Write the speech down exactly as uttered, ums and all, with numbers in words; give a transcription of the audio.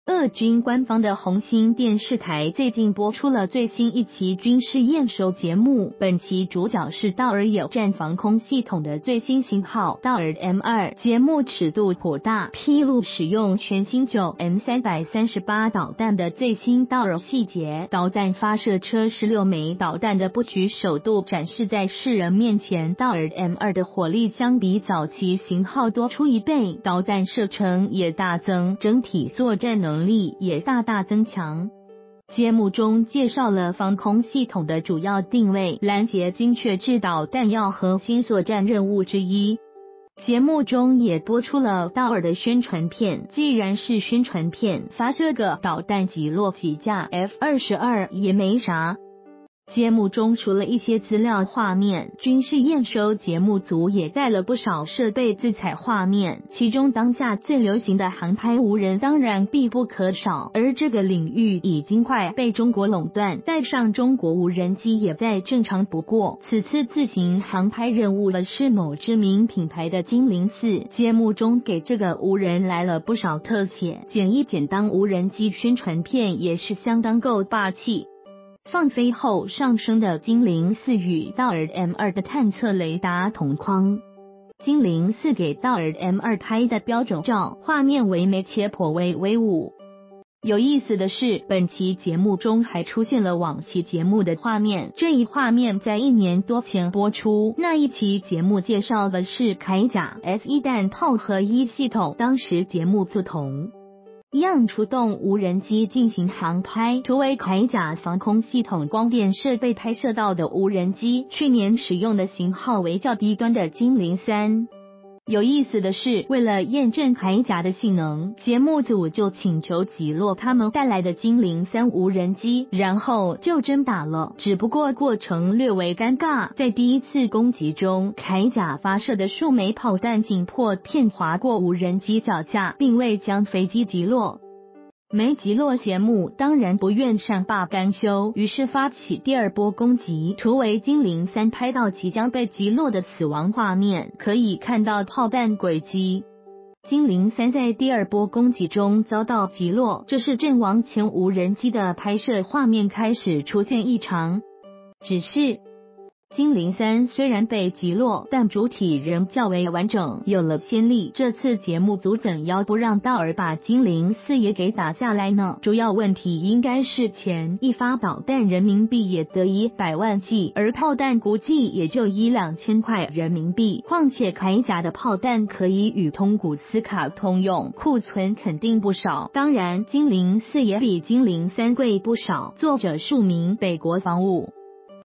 俄军官方的红星电视台最近播出了最新一期军事验收节目，本期主角是道尔野战防空系统的最新型号道尔 M 二， 节目尺度颇大，披露使用全新 九 M 三三八 导弹的最新道尔细节，导弹发射车十六枚导弹的布局首度展示在世人面前，道尔 M 二 的火力相比早期型号多出一倍，导弹射程也大增，整体作战能力也大大增强。节目中介绍了防空系统的主要定位，拦截精确制导弹要核心作战任务之一。节目中也播出了道尔的宣传片，既然是宣传片，发射个导弹击落几架 F 二十二 也没啥。节目中除了一些资料画面，军事验收节目组也带了不少设备自采画面，其中当下最流行的航拍无人当然必不可少，而这个领域已经快被中国垄断，带上中国无人机也再正常不过。此次自行航拍任务的是某知名品牌的精灵四，节目中给这个无人来了不少特写，剪一剪当无人机宣传片也是相当够霸气。放飞后上升的精灵四与道尔 M 二 的探测雷达同框，精灵四给道尔 M 二 拍的标准照，画面唯美且颇为威武。有意思的是，本期节目中还出现了往期节目的画面，这一画面在一年多前播出，那一期节目介绍的是铠甲 S 一 弹炮合一系统，当时节目组同样出动无人机进行航拍，除为铠甲防空系统光电设备拍摄到的无人机，去年使用的型号为较低端的精灵三。有意思的是，为了验证铠甲的性能，节目组就请求击落他们带来的精灵三无人机，然后就真打了，只不过过程略为尴尬，在第一次攻击中，铠甲发射的数枚炮弹仅破片划过无人机脚架，并未将飞机击落。没击落节目当然不愿善罢甘休，于是发起第二波攻击，除为精灵三拍到即将被击落的死亡画面，可以看到炮弹轨迹。精灵三在第二波攻击中遭到击落，这是阵亡前无人机的拍摄画面开始出现异常。只是精灵三虽然被击落，但主体仍较为完整，有了先例。这次节目组怎要不让道尔把精灵四也给打下来呢？主要问题应该是前一发导弹人民币也得一百万计，而炮弹估计也就一两千块人民币。况且铠甲的炮弹可以与通古斯卡通用，库存肯定不少。当然，精灵四也比精灵三贵不少。作者署名北国防务。